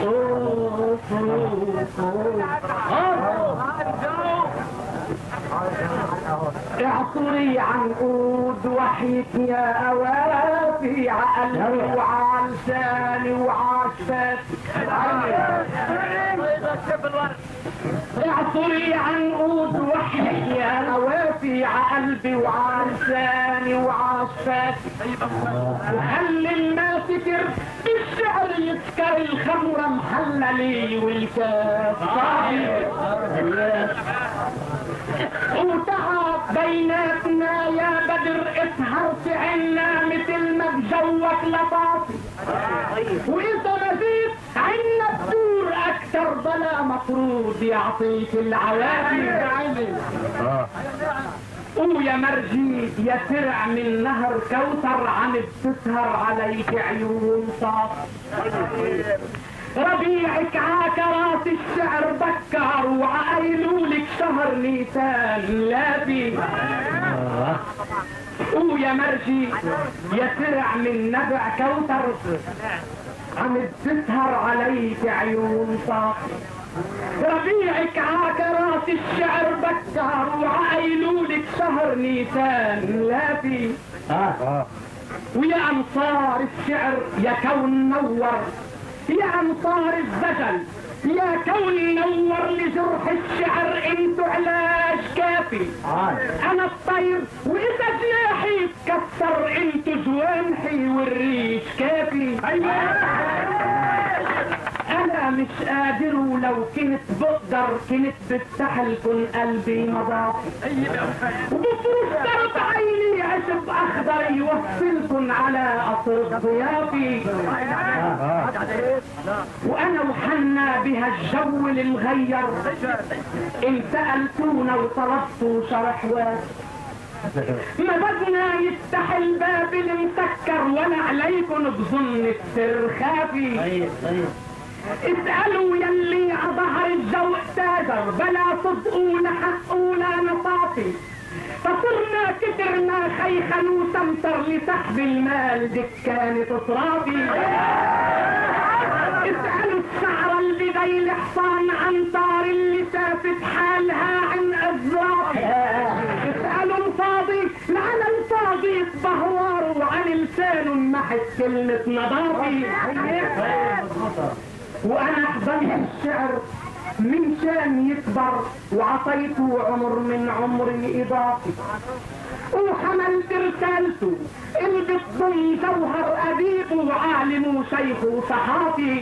اعصري عنقود وحيك يا اوافي عقلبي وعلى لساني وعالشفات. اعصري عنقود وحيك يا اوافي عقلبي وعلى لساني وعالشفات. وخلي الماسكر بالشعر يسكر الخمرة محللي والكاس صاحي. وتعب بيناتنا يا بدر اسهر في عنا مثل ما بجوك لطافي. واذا مزيد عنا بدور اكتر بلا مفروض يعطيك العوافي. ويا مرجي يا ترع من نهر كوثر عم بتسهر عليك عيون صافي. ربيعك عاكرات الشعر بكر وعقيلولك شهر نيسان لابي. ويا مرجي يا ترع من نبع كوثر عم بتسهر عليك عيون صافي. ربيعك عاكرات الشعر بكر وعقيلولك شهر نيسان لابي. ويا انصار الشعر يا كون نور، يا انصار الزجل يا كون نور لجرح الشعر انتو علاج كافي. انا الطير واذا جناحي تكسر انتو جوانحي والريش كافي. انا مش قادر ولو كنت بقدر كنت بفتحلكن قلبي مضافي. وبفرش درب عيني عشب اخضر يوصلكن على قصر ضيافي. وانا وحنا بها الجو المغير ان سألتونا وطلبتوا شرح واسع. ما بدنا يفتح الباب المسكر ولا عليكن بظن السر خافي. اسألوا يلي عظهر الجو تاجر بلا صدق ولا حق ولا نصافي. فصرنا كترنا خيخا وسمتر لسحب المال دكانة اطرافي. اسألوا الشعر اللي بدي الحصان عن طار اللي شافت حالها عن ازرافي. اسألوا الفاضي لعن الفاضي بهوار وعن لسانه محت كلمة نظافي. وانا حضنت الشعر من شان يكبر وعطيته عمر من عمري اضافي. وحملت رسالته اللي بتضم جوهر اديب وعالم وشيخ وصحافي.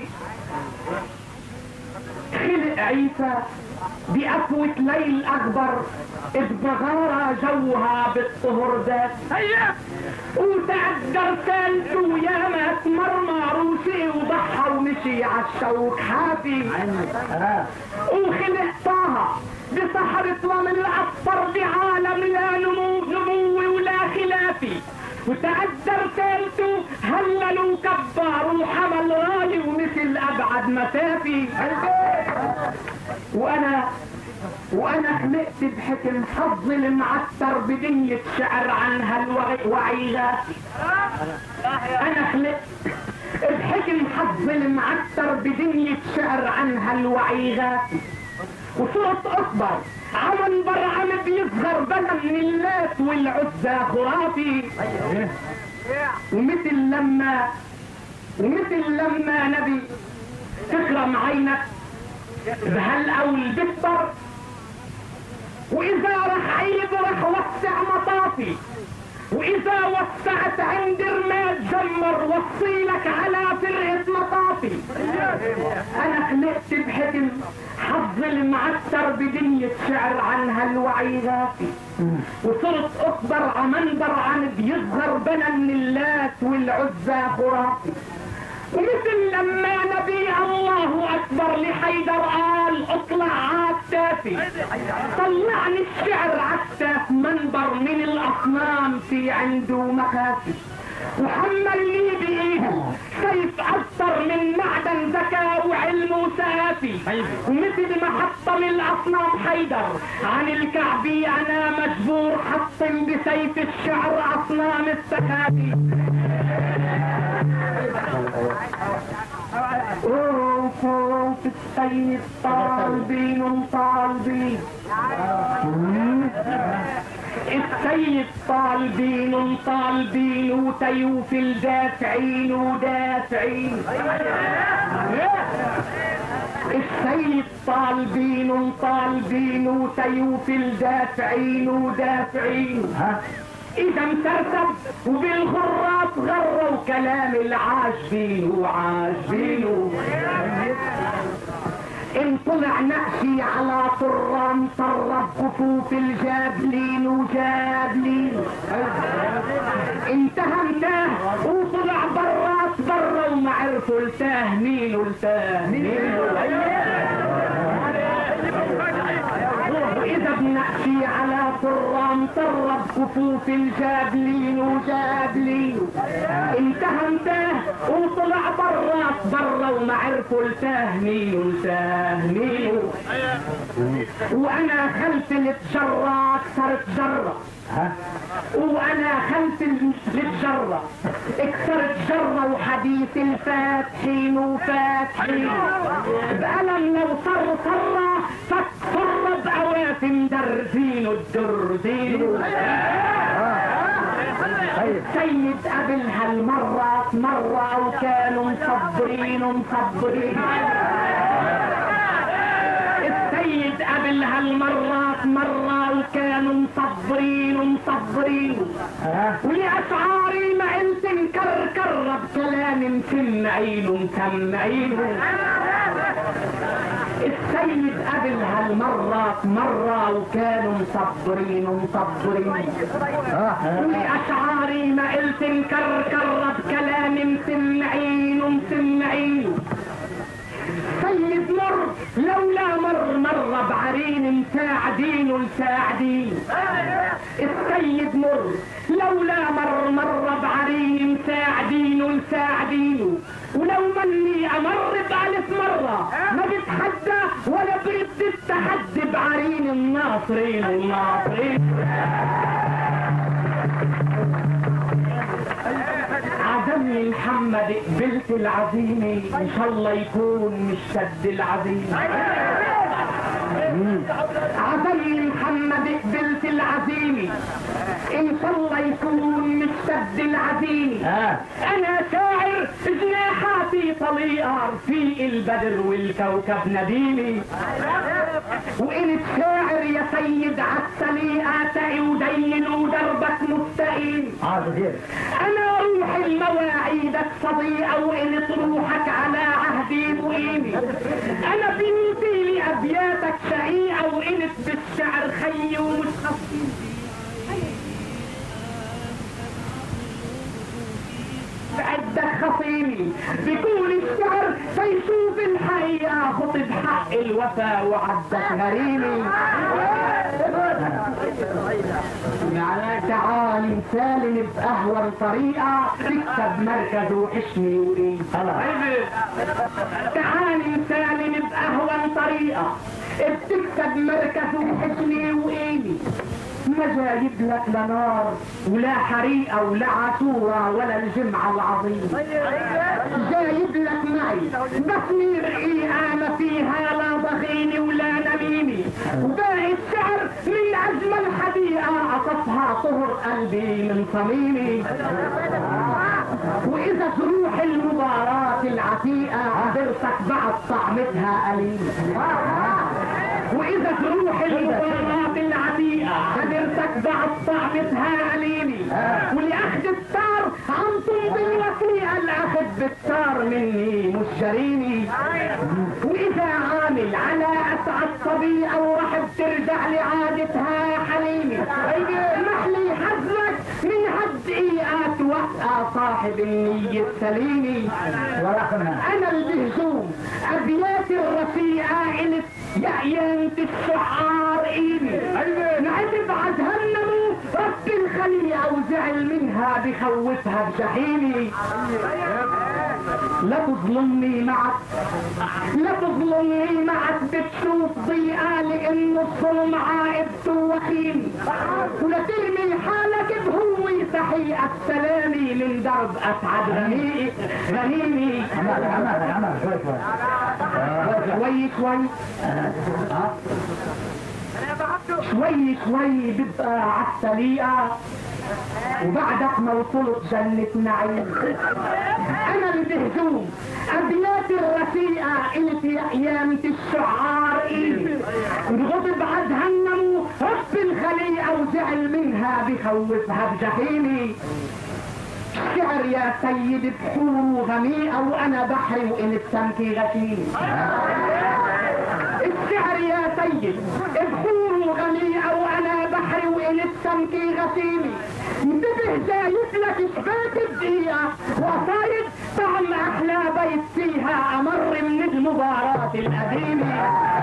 خلق عيسى بأفوة ليل اكبر بغارة جوها بالطهر ذات. وتعدى رسالته يا ما تمرمر وشي وضحى ومشي عالشوك حافي. وخلق طه بصحرة رمل الأصفر بعالم لا نمو ولا خلافي. وتعدى رسالته هللوا كبار وحمل راي ومثل أبعد مسافي. وانا خلقت بحكم حظ المعتر بدنية شعر عن هالوعيغات. انا خلقت بحكم حظ المعتر بدنية شعر عن هالوعيغات. وصرت اكبر عمنبر عم بيصغر بلا من اللات والعزى خرافي. ومثل لما نبي تكرم عينك بهالقول بكبر. واذا رح عيب رح وسع مطافي. واذا وسعت عند رماد جمر وصيلك على فرقة مطافي. انا خلقت بحكم حظ المعتر بدنية شعر عن هالوعيغاتي. وصرت اكبر عمنبر عن بيصغر بنا من اللات والعزى خرافي. ومثل لما نبي الله اكبر لحيدر قال اطلع عالتافي. طلعني الشعر عالتاف منبر من الاصنام في عنده مخافي. وحملني بايده سيف اكثر من معدن ذكاء وعلم وسافي. ومثل ما حطم الاصنام حيدر عن الكعبي انا مجبور حطم بسيف الشعر اصنام السكافي. وفوق السيد طالبين طالبين، السيد طالبين طالبين وسيوف الدافعين ودافعين، السيد طالبين طالبين وسيوف الدافعين ودافعين. إذا مسرسب وبالغرات غروا كلام العاشقين وعاشقين. إن طلع نقشي على طرام طرب كفوف الجابلين وجابلين، انتهى وطلع برات برا وما عرفوا التاه مين والتاه مين. إذا بنحكي على طرام طرب كفوف الجابلين وجابلين، انتهى وطلع برات برا وما عرفوا التاه مين والتاه مين. وانا خلف التجرة كسرت جرة، وانا خلف التجرة كسرت جرة وحديث الفاتحين وفاتحين، بألم لو صر صرة فكر بأوافم درزين الدرزين. السيد قبل هالمرة مرة وكانوا مصبرين مصبرين، السيد قبل هالمرة مرة وكانوا مصبرين مصبرين، ولأشعاري ما قلت مكركر بكلام مسمعين ومسمعين. السيد قبل هالمرة مرة وكانوا مصبرين ومصبرين، ولأشعاري ما قلت مكركر بكلام مسمعين ومسمعين. سيد مر لولا مر بعرين مساعدين ومساعدين، السيد مر لولا مر بعرين مساعدين ومساعدين. ولو مني امر بألف مرة ما بتحدى ولا برد التحدي بعرين الناصرين والناصرين. عزمني محمد قبلت العزيمة ان شاء الله يكون مش شد العزيمة. عزمني محمد قبلت العزيمة ان شاء الله يكون مش شد العزيمة. انا شاعر جناحاتي طليقة رفيق البدر والكوكب نديمي، وانت شاعر يا سيد عالسليقة تقي ودين ودربك مستقيم. انا روح المواعيدك صديقة وانت روحك على عهدي مقيمي، انا بنتي لابياتك شقيقة وانت بالشعر خي ومش خصيم. عدك خصيمي بيكون الشعر فيشوف الحقيقة خطب حق الوفا وعدك غريمي. تعالي مسالم بأهون طريقة تكسب مركز وحشمي وإيه. تعالي مسالم بأهون طريقة بتكسب مركز وحشمي وإيمي، ما جايب لك لا نار ولا حريقة ولا عاشورة ولا الجمعة العظيمة، جايب لك معي بصمي رقيقة ما فيها لا ضغيني ولا نميمي، وباقي الشعر من أجمل حديقة أصفها طهر قلبي من صميمي. وإذا تروح المباراة العتيقة درسك بعد طعمتها قليل، وإذا تروح المباراة العتيقة قدرتك بعد طعمتها قليلي، ولأخذ التار عم تمضي الوثيقة الأخذ بالتار مني مش جريمي. وإذا عامل على أسعد طبيعة ورحب ترجع لعادتها يا حليمي، محلي حزنك من هالدقيقة توقع صاحب النية السليمي. أنا البهجوم أبياتي الرفيقة إلت يا الشعار إيدي، نعتب عجهنموا رب الخليقة وزعل منها بخوفها بجحيمي. لا تظلمني معك، لا تظلمني معك بتشوف ضيقة لانه الظلم عائبته وخيم، ولا ترمي حالك بهوي تحية سلامي من درب اسعد غنيمي. شوي شوي شوي شوي ببقى عالسليقة، وبعدك ما وصلت جنة نعيم. انا اللي بهجوم ابياتي الرفيقة قلت يا قيامة الشعار ايدي، الغضب عدهنموا رب الخليقة وزعل منها بخوفها بجحيمي. الشعر يا سيد بحور غميقة وانا بحري وان السمكي غشيم. الشعر يا سيد بحور غميقة وانا بحري وان السمكي غشيمي. انتبه جايب لك شباك الدقيقة وصايد طعم احلى بيت فيها امر من المباراة القديمة.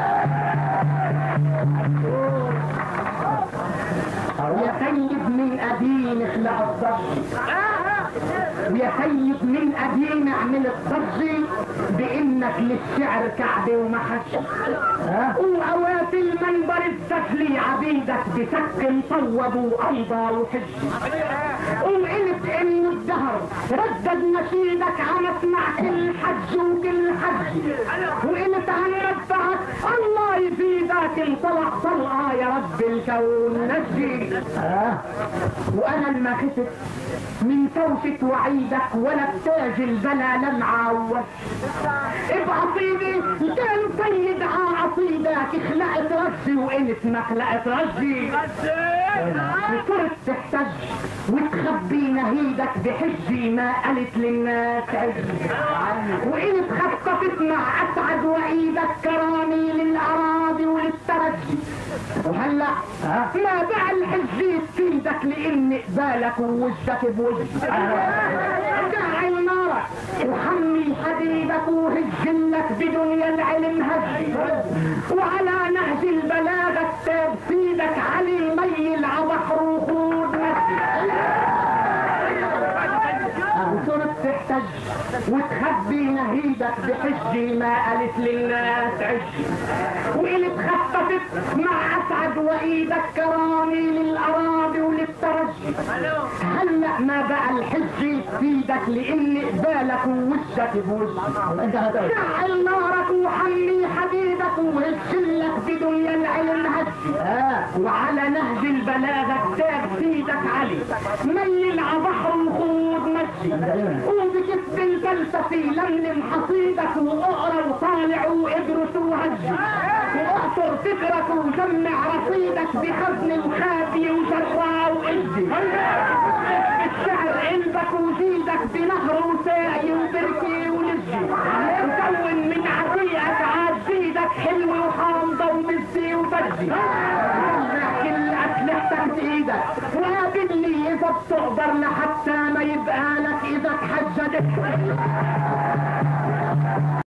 يا سيد من قديم اخلع الضج، ويا سيد من قديم اعمل الضج بانك للشعر كعبة ومحش، واوقات المنبر السفلي عبيدك بسك مطوب وامضى وحج، وقلت انه الدهر ردد نشيدك عم اسمع كل حج وكل حج، وقلت عن ربعك الله يفيدك انطلع طلقه يا رب الكون نجي. وانا لما خفت من توفة وعيدك ولا بتاج البلا لمعة ووش بعصيدي كان سيد عصيدك خلقت رجي وقلت ما خلقت رجي، وصرت تحتج وتخبي نهيدك بحجي ما قلت للناس عجي، وقلت خففت مع اسعد وايدك كرامي للاراضي وللترجي. وهلا ما بقى الحجي تفيدك لان قبالك ووجهك بوجهي. شعل نارك وحمي حبيبك وهجلك بدنيا العلم هجي، وعلى نهج البلاغة كتاب سيدك علي ميل عبحر وخوض نسي. وصرت تحتج وتخبي نهيدك بحجي ما قالت للناس عجي، وقلت خففت مع اسعد وايدك كرامي للاراضي وللترجي. هلا ما بقى الحج تفيدك لان قبالك ووجهك بوجهي. شعل نارك وحمي حبيبك وهجلك بدنيا العلم هجي، وعلى نهج البلاغة كتاب سيدك علي ميل عبحر وخوض مشي، وبكتب الفلسفي لملم حصيدك واقرا وطالع وادرس وهجي، واعصر فكرك وجمع رصيدك بخزن وخافي وجرع وإجي. الشعر قلبك وزيدك بنهر وساقي وبركي ونجي، وكون من عتيقك عزيدك حلو وحامضة ومزي وبجي. كل اسلحتك بايدك وقابلني اذا بتقدر لحتى ما يبقى لك اذا تحجدت.